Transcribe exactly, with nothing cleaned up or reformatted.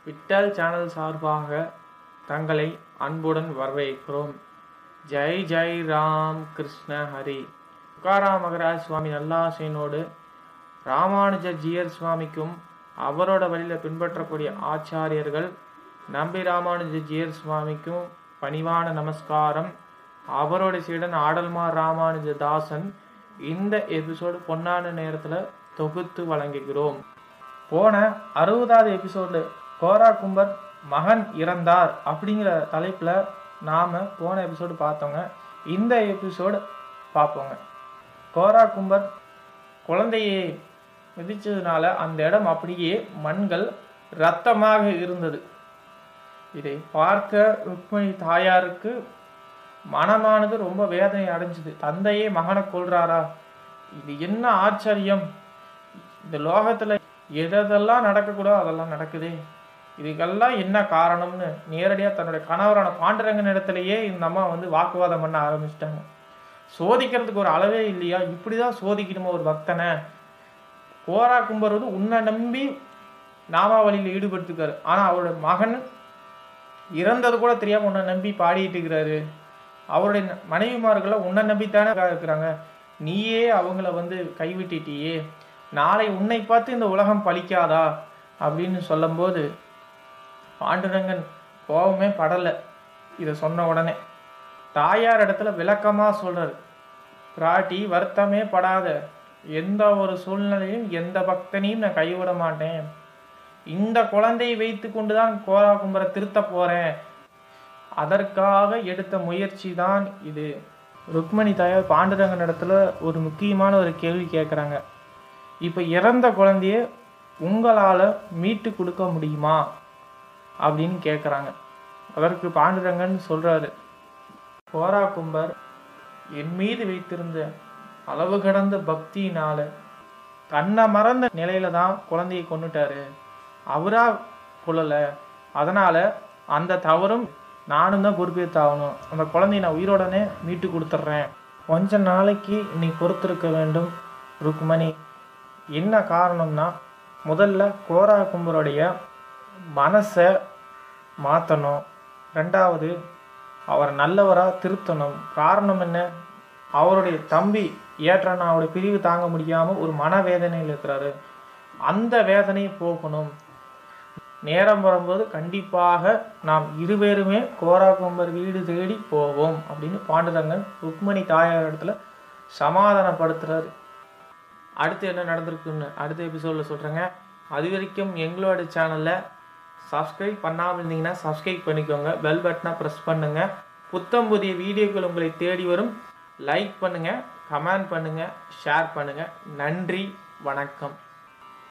Vittal channel சார்பாக தங்களை அன்புடன் வரவேற்கிறோம். ஜெய் ஜெய் ராம் கிருஷ்ண ஹரி. துக்காராம் மகராஜ் சுவாமி நல்லாசையினோடு ராமானுஜ ஜீயர் சுவாமிக்கும் அவரோட வழியில் பின்பற்றக்கூடிய ஆச்சாரியர்கள் நம்பி ராமானுஜ ஜீயர் சுவாமிக்கும் பணிவான நமஸ்காரம். அவரோட சீடன் ஆடல்மார் ராமானுஜ தாசன் இந்த எபிசோடு பொன்னான நேரத்தில் தொகுத்து வழங்குகிறோம். போன அறுபதாவது எபிசோடு கோரா கும்பர் மகன் இறந்தார் அப்படிங்கிற தலைப்பில் நாம் போன எபிசோடு பார்த்தோங்க. இந்த எபிசோடு பார்ப்போங்க. கோரா கும்பர் குழந்தையை மிதிச்சதுனால அந்த இடம் அப்படியே மண்கள் இரத்தமாக இருந்தது. இதை பார்க்க ருக்மிணி தாயாருக்கு மனமானது ரொம்ப வேதனை அடைஞ்சுது. தந்தையே மகனை கொள்றாரா? இது என்ன ஆச்சரியம்! இந்த லோகத்தில் எதெல்லாம் நடக்கக்கூடாதோ அதெல்லாம் நடக்குது. இதுக்கெல்லாம் என்ன காரணம்னு நேரடியாக தன்னுடைய கணவரான பாண்டுரங்கன் இடத்துலையே இந்த அம்மா வந்து வாக்குவாதம் பண்ண ஆரம்பிச்சிட்டாங்க. சோதிக்கிறதுக்கு ஒரு அளவே இல்லையா? இப்படிதான் சோதிக்கணுமா ஒரு பக்தனை? கோரா கும்பர் வந்து உன்னை நம்பி நாமாவளியில் ஈடுபடுத்திருக்காரு. ஆனால் அவருடைய மகன் இறந்தது கூட தெரியாமல் உன்னை நம்பி பாடிட்டு இருக்கிறாரு. அவருடைய மனைவிமார்கள்லாம் உன்னை நம்பித்தானே இருக்கிறாங்க. நீயே அவங்கள வந்து கைவிட்டிட்டியே, நாளை உன்னை பார்த்து இந்த உலகம் பழிக்காதா அப்படின்னு சொல்லும்போது பாண்டுரங்கன் கோபமே படலை. இதை சொன்ன உடனே தாயார் இடத்துல விளக்கமாக சொல்கிறார். பிராட்டி வருத்தமே படாத, எந்த ஒரு சூழ்நிலையும் எந்த பக்தனையும் நான் கைவிட மாட்டேன். இந்த குழந்தையை வைத்து கொண்டு தான் கோரா கும்பரை திருத்த போகிறேன். அதற்காக எடுத்த முயற்சி தான் இது. ருக்மிணி தாயார் பாண்டுரங்கன் இடத்துல ஒரு முக்கியமான ஒரு கேள்வி கேட்குறாங்க. இப்போ இறந்த குழந்தைய உங்களால் மீட்டு கொடுக்க முடியுமா அப்படின்னு கேட்குறாங்க. அதற்கு பாண்டுரங்கன் சொல்கிறாரு, கோரா கும்பர் என் மீது வைத்திருந்த அளவு கடந்த பக்தியினால தன்னை மறந்த நிலையில தான் குழந்தையை கொண்டுட்டாரு. அவரா கொள்ளலை. அதனால் அந்த தவறும் நானும் தான் பொறுப்பேற்றாகணும். அந்த குழந்தைய நான் உயிரோடனே மீட்டு கொடுத்துட்றேன். கொஞ்ச நாளைக்கு நீ பொறுத்திருக்க வேண்டும் ருக்மணி. என்ன காரணம்னா, முதல்ல கோரா கும்பருடைய மனசை மாற்றணும். ரெண்டாவது, அவர் நல்லவராக திருத்தணும். காரணம் என்ன? அவருடைய தம்பி ஏற்றனாவுடைய பிரிவு தாங்க முடியாமல் ஒரு மனவேதனையில் இருக்கிறாரு. அந்த வேதனையை போகணும். நேரம் வரும்போது கண்டிப்பாக நாம் இருவேருமே கோரா கும்பர் வீடு தேடி போவோம் அப்படின்னு பாண்டுரங்கன் ருக்மிணி தாயார் இடத்துல சமாதானப்படுத்துறாரு. அடுத்து என்ன நடந்திருக்குன்னு அடுத்த எபிசோடில் சொல்கிறேங்க. அது வரைக்கும் எங்களோட சேனலில் சப்ஸ்கிரைப் பண்ணாமல் இருந்தீங்கன்னா சப்ஸ்கிரைப் பண்ணிக்கோங்க. பெல் பட்டனை ப்ரெஸ் பண்ணுங்கள். புத்தம் புதிய வீடியோக்கள் உங்களை தேடி வரும். லைக் பண்ணுங்கள், கமெண்ட் பண்ணுங்கள், ஷேர் பண்ணுங்கள். நன்றி, வணக்கம்.